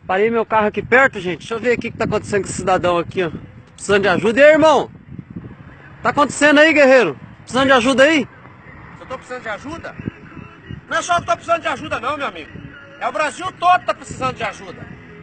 Parei meu carro aqui perto, gente. Deixa eu ver o que tá acontecendo com esse cidadão aqui, ó. Precisando de ajuda. E aí, irmão? Tá acontecendo aí, guerreiro? Precisando de ajuda aí? Eu tô precisando de ajuda? Não é só que eu tô precisando de ajuda não, meu amigo. É o Brasil todo que tá precisando de ajuda.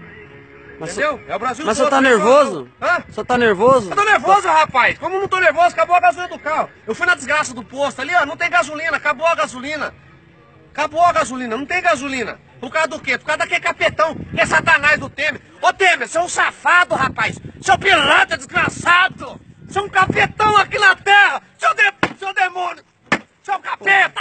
Entendeu? É o Brasil todo. Mas você tá nervoso? Hã? Você tá nervoso? Eu tô nervoso, rapaz. Como não tô nervoso, acabou a gasolina do carro. Eu fui na desgraça do posto ali, ó, não tem gasolina, acabou a gasolina. Acabou a gasolina, não tem gasolina. Por causa do quê? Por causa daquele capetão, que é satanás do Temer. Ô Temer, você é um safado, rapaz. Seu pilantra desgraçado. Você é um capetão aqui na terra. Seu demônio. Seu capeta.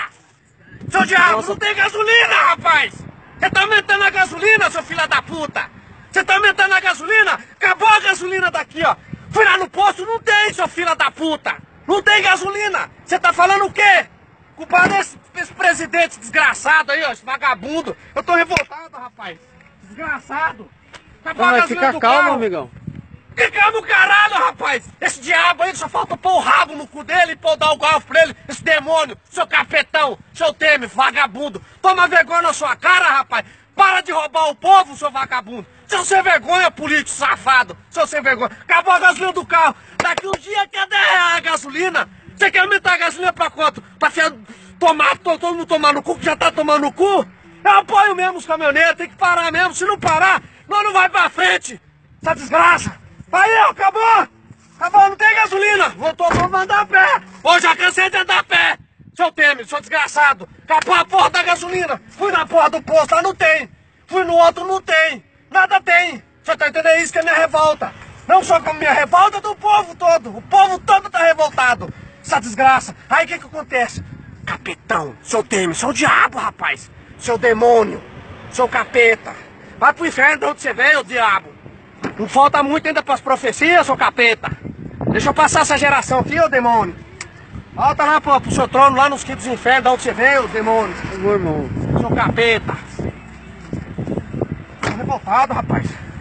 Seu diabo, não tem gasolina, rapaz. Você tá aumentando a gasolina, seu filho da puta. Você tá aumentando a gasolina? Acabou a gasolina daqui, ó. Fui lá no posto, não tem, seu filho da puta. Não tem gasolina. Você tá falando o quê? Culpado desse presidente desgraçado aí, ó, esse vagabundo. Eu tô revoltado, rapaz. Desgraçado. Acabou a Não, gasolina fica do calmo, carro. amigão. Que calmo, caralho, rapaz. Esse diabo aí, só falta pôr o rabo no cu dele e pôr dar o garfo pra ele. Esse demônio, seu capetão, seu Temer, vagabundo. Toma vergonha na sua cara, rapaz. Para de roubar o povo, seu vagabundo. Seu sem vergonha, político safado. Seu sem vergonha. Acabou a gasolina do carro. Daqui um dia quer 10 reais a gasolina. Você quer aumentar a gasolina pra quanto? Pra tomar, todo mundo tomar no cu, que já tá tomando no cu? Eu apoio mesmo os caminhoneiros, tem que parar mesmo. Se não parar, nós não vai pra frente. Essa desgraça. Aí, ó, acabou. Acabou, não tem gasolina. Vou andar a pé. Hoje já cansei de andar a pé. Seu Temer, seu desgraçado. Acabou a porra da gasolina. Fui na porra do posto, lá não tem. Fui no outro, não tem. Nada tem. Você tá entendendo? Isso que é minha revolta. Não só com a minha revolta, do povo todo. O povo todo tá revoltado. Essa desgraça. Aí o que que acontece? Capetão, seu Temer, seu diabo, rapaz. Seu demônio, seu capeta. Vai pro inferno de onde você veio, diabo. Não falta muito ainda pras profecias, seu capeta. Deixa eu passar essa geração aqui, ô demônio. Volta lá pro seu trono, lá nos quintos infernos, de onde você veio, demônio. Meu irmão. Seu capeta. Tô revoltado, rapaz.